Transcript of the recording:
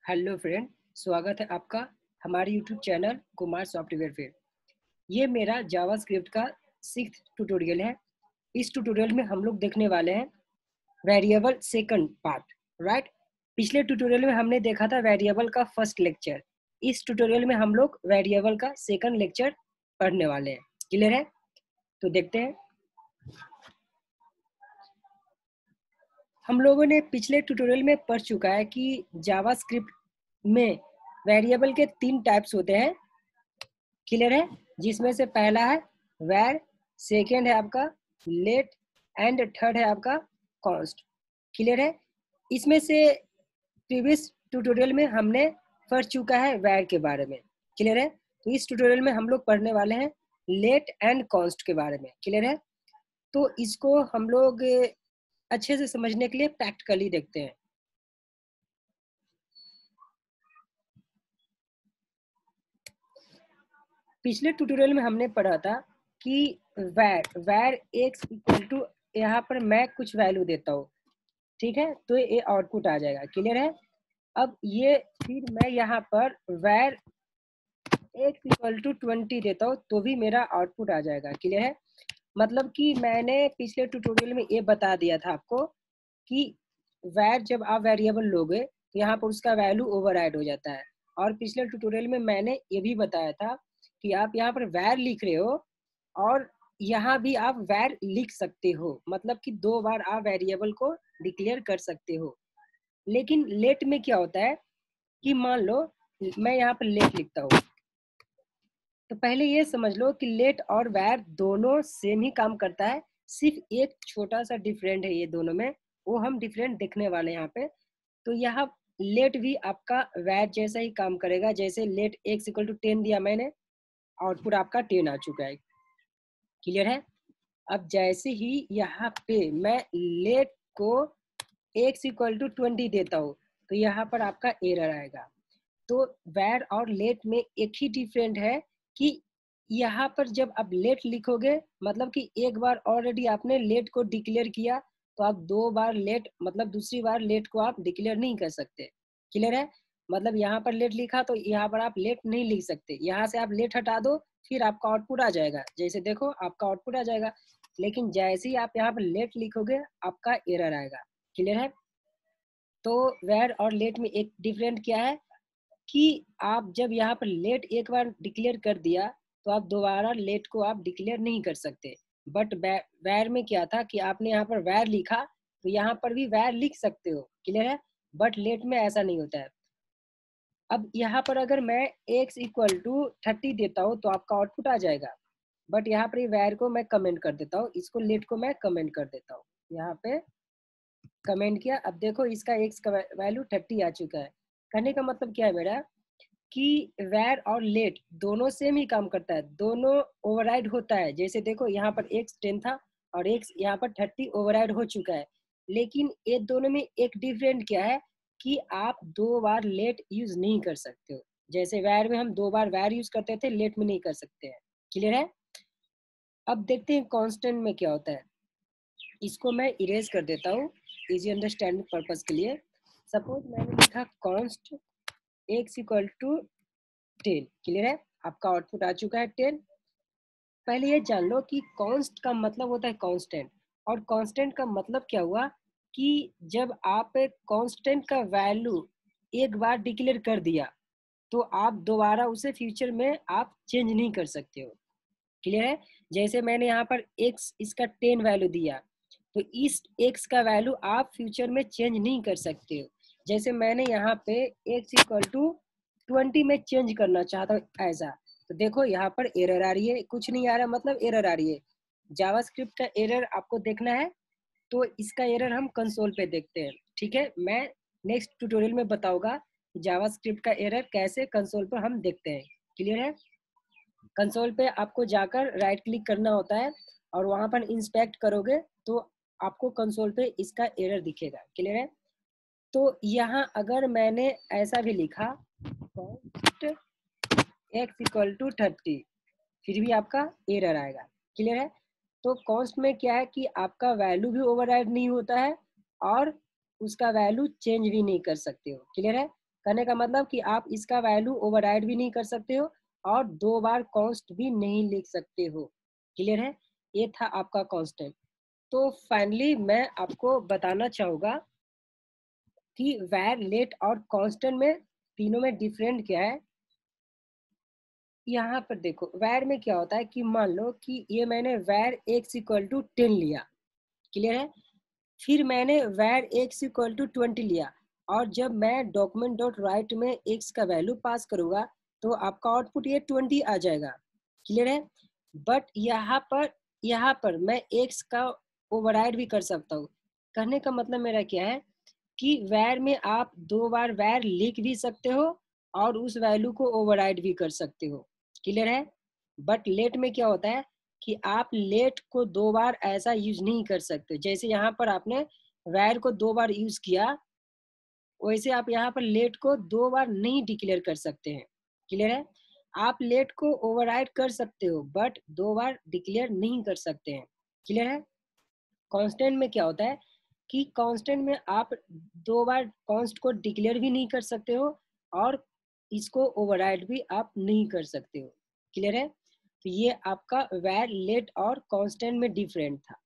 Hello friend, स्वागत है आपका हमारे यूट्यूब चैनल कुमार सॉफ्टवेयर पे। ये मेरा जावास्क्रिप्ट का 6th ट्यूटोरियल है। इस ट्यूटोरियल में हम लोग देखने वाले हैं वेरिएबल सेकंड पार्ट, राइट। पिछले ट्यूटोरियल में हमने देखा था वेरिएबल का फर्स्ट लेक्चर। इस ट्यूटोरियल में हम लोग वेरिएबल का सेकंड लेक्चर पढ़ने वाले हैं। क्लियर है? तो देखते हैं। हम लोगों ने पिछले ट्यूटोरियल में पढ़ चुका है कि जावास्क्रिप्ट में वेरिएबल के 3 टाइप्स होते हैं। क्लियर है? जिसमें से पहला है वैर, सेकेंड है आपका लेट एंड थर्ड है आपका कॉन्स्ट। क्लियर है? इसमें से प्रीवियस ट्यूटोरियल में हमने पढ़ चुका है वैर के बारे में। क्लियर है? तो इस ट्यूटोरियल में हम लोग पढ़ने वाले हैं लेट एंड कॉन्स्ट के बारे में। क्लियर है? तो इसको हम लोग अच्छे से समझने के लिए प्रैक्टिकली देखते हैं। पिछले ट्यूटोरियल में हमने पढ़ा था कि वैर एक्स इक्वल टू, यहाँ पर मैं कुछ वैल्यू देता हूँ, ठीक है, तो ये आउटपुट आ जाएगा। क्लियर है? अब ये फिर मैं यहाँ पर वैर एक्स इक्वल टू 20 देता हूँ तो भी मेरा आउटपुट आ जाएगा। क्लियर है? मतलब कि मैंने पिछले ट्यूटोरियल में ये बता दिया था आपको कि वैर जब आप वेरिएबल लोगे तो यहाँ पर उसका वैल्यू ओवरराइड हो जाता है। और पिछले ट्यूटोरियल में मैंने ये भी बताया था कि आप यहाँ पर वैर लिख रहे हो और यहाँ भी आप वैर लिख सकते हो, मतलब कि 2 बार आप वेरिएबल को डिक्लेयर कर सकते हो। लेकिन लेट में क्या होता है कि मान लो मैं यहाँ पर लेट लिखता हूँ, तो पहले ये समझ लो कि लेट और वैर दोनों सेम ही काम करता है, सिर्फ एक छोटा सा डिफरेंट है ये दोनों में, वो हम डिफरेंट देखने वाले हैं यहाँ पे। तो यहाँ लेट भी आपका वैर जैसा ही काम करेगा। जैसे लेट एक्स इक्वल टू 10 दिया मैंने, आउटपुट आपका 10 आ चुका है। क्लियर है? अब जैसे ही यहाँ पे मैं लेट को एक्स इक्वल टू 20 देता हूँ तो यहाँ पर आपका एरर आएगा। तो वैर और लेट में एक ही डिफरेंट है कि यहाँ पर जब आप लेट लिखोगे, मतलब कि एक बार ऑलरेडी आपने लेट को डिक्लेयर किया, तो आप 2 बार लेट, मतलब दूसरी बार लेट को आप डिक्लेयर नहीं कर सकते। क्लियर है? मतलब यहाँ पर लेट लिखा तो यहाँ पर आप लेट नहीं लिख सकते। यहाँ से आप लेट हटा दो, फिर आपका आउटपुट आ जाएगा। जैसे देखो आपका आउटपुट आ जाएगा। लेकिन जैसे ही आप यहाँ पर लेट लिखोगे आपका एरर आएगा। क्लियर है? तो वेर और लेट में एक डिफरेंट क्या है कि आप जब यहाँ पर लेट एक बार डिक्लेयर कर दिया तो आप दोबारा लेट को आप डिक्लेयर नहीं कर सकते। बट वैर में क्या था कि आपने यहाँ पर वैर लिखा तो यहाँ पर भी वैर लिख सकते हो। क्लियर है? बट लेट में ऐसा नहीं होता है। अब यहाँ पर अगर मैं x इक्वल टू 30 देता हूँ तो आपका आउटपुट आ जाएगा। बट यहाँ पर वैर को मैं कमेंट कर देता हूँ, इसको लेट को मैं कमेंट कर देता हूँ। यहाँ पे कमेंट किया, अब देखो इसका x का वैल्यू 30 आ चुका है। कहने का मतलब क्या है मेरा कि वैर और लेट दोनों सेम ही काम करता है, दोनों ओवरराइड होता है। जैसे देखो यहाँ पर x 10 था और x यहाँ पर 30 ओवरराइड हो चुका है। लेकिन ये दोनों में एक डिफरेंट क्या है कि आप 2 बार लेट यूज नहीं कर सकते हो। जैसे वैर में हम 2 बार वैर यूज करते थे, लेट में नहीं कर सकते हैं। क्लियर है? अब देखते हैं कांस्टेंट में क्या होता है। इसको मैं इरेज कर देता हूँ इजी अंडरस्टैंडिंग पर्पज के लिए। सपोज मैंने लिखा const x equal to 10। Clear है? आपका आउटपुट आ चुका है 10। पहले ये जान लो कि कॉन्स्ट का मतलब होता है कांस्टेंट, और कांस्टेंट का मतलब क्या हुआ कि जब आप कांस्टेंट का वैल्यू एक बार डिक्लेयर कर दिया तो आप दोबारा उसे फ्यूचर में आप चेंज नहीं कर सकते हो। क्लियर है? जैसे मैंने यहाँ पर x इसका 10 वैल्यू दिया तो इस x का वैल्यू आप फ्यूचर में चेंज नहीं कर सकते हो। जैसे मैंने यहाँ पे x इक्वल टू 20 में चेंज करना चाहता हूँ ऐसा, तो देखो यहाँ पर एरर आ रही है, कुछ नहीं आ रहा, मतलब एरर आ रही है। जावास्क्रिप्ट का एरर आपको देखना है तो इसका एरर हम कंसोल पे देखते हैं। ठीक है? मैं नेक्स्ट ट्यूटोरियल में बताऊंगा जावास्क्रिप्ट का एरर कैसे कंसोल पर हम देखते हैं। क्लियर है? कंसोल पे आपको जाकर राइट क्लिक करना होता है और वहां पर इंस्पेक्ट करोगे तो आपको कंसोल पे इसका एरर दिखेगा। क्लियर है? तो यहाँ अगर मैंने ऐसा भी लिखा const x इक्वल टू 30, फिर भी आपका एरर आएगा। क्लियर है? तो कॉन्स्ट में क्या है कि आपका वैल्यू भी ओवरराइड नहीं होता है और उसका वैल्यू चेंज भी नहीं कर सकते हो। क्लियर है? कहने का मतलब कि आप इसका वैल्यू ओवरराइड भी नहीं कर सकते हो और 2 बार कॉन्स्ट भी नहीं लिख सकते हो। क्लियर है? ये था आपका कांस्टेंट। तो फाइनली मैं आपको बताना चाहूँगा कि वैर, लेट और कांस्टेंट में तीनों में डिफरेंट क्या है। यहाँ पर देखो वैर में क्या होता है कि मान लो कि ये मैंने वैर x इक्वल टू 10 लिया। क्लियर है? फिर मैंने वैर x इक्वल टू 20 लिया और जब मैं डॉक्यूमेंट डॉट राइट में x का वैल्यू पास करूंगा तो आपका आउटपुट ये 20 आ जाएगा। क्लियर है? बट यहाँ पर मैं x का ओवरराइड भी कर सकता हूँ। कहने का मतलब मेरा क्या है कि वैर में आप 2 बार वैर लिख भी सकते हो और उस वैल्यू को ओवरराइड भी कर सकते हो। क्लियर है? बट लेट में क्या होता है कि आप लेट को 2 बार ऐसा यूज नहीं कर सकते। जैसे यहाँ पर आपने वैर को 2 बार यूज किया, वैसे आप यहाँ पर लेट को 2 बार नहीं डिक्लेयर कर सकते हैं। क्लियर है? आप लेट को ओवरराइड कर सकते हो बट 2 बार डिक्लेयर नहीं कर सकते हैं। क्लियर है? कांस्टेंट में क्या होता है कि कांस्टेंट में आप 2 बार कांस्ट को डिक्लेयर भी नहीं कर सकते हो और इसको ओवरराइड भी आप नहीं कर सकते हो। क्लियर है? तो ये आपका वैर, लेट और कांस्टेंट में डिफरेंट था।